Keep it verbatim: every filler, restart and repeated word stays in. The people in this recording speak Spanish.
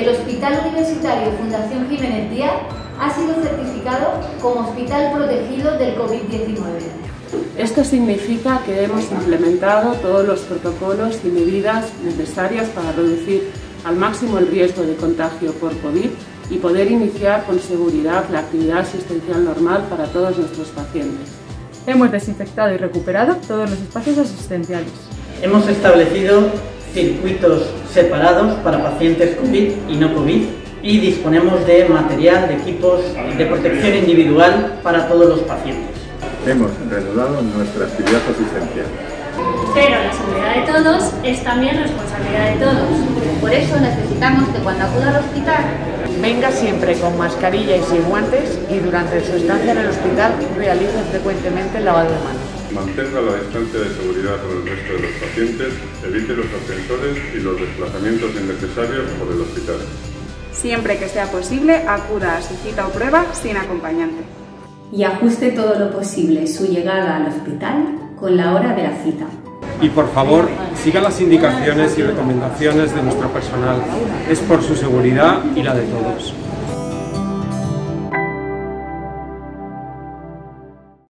el Hospital Universitario Fundación Jiménez Díaz ha sido certificado como Hospital Protegido del COVID diecinueve. Esto significa que hemos implementado todos los protocolos y medidas necesarias para reducir al máximo el riesgo de contagio por COVID y poder iniciar con seguridad la actividad asistencial normal para todos nuestros pacientes. Hemos desinfectado y recuperado todos los espacios asistenciales. Hemos establecido circuitos separados para pacientes COVID y no COVID y disponemos de material, de equipos de protección individual para todos los pacientes. Hemos reanudado nuestra actividad asistencial. Pero la seguridad de todos es también responsabilidad de todos. Por eso necesitamos que cuando acuda al hospital venga siempre con mascarilla y sin guantes y durante su estancia en el hospital realice frecuentemente el lavado de manos. Mantenga la distancia de seguridad con el resto de los pacientes, evite los ascensores y los desplazamientos innecesarios por el hospital. Siempre que sea posible, acuda a su cita o prueba sin acompañante. Y ajuste todo lo posible su llegada al hospital con la hora de la cita. Y por favor, siga las indicaciones y recomendaciones de nuestro personal. Es por su seguridad y la de todos.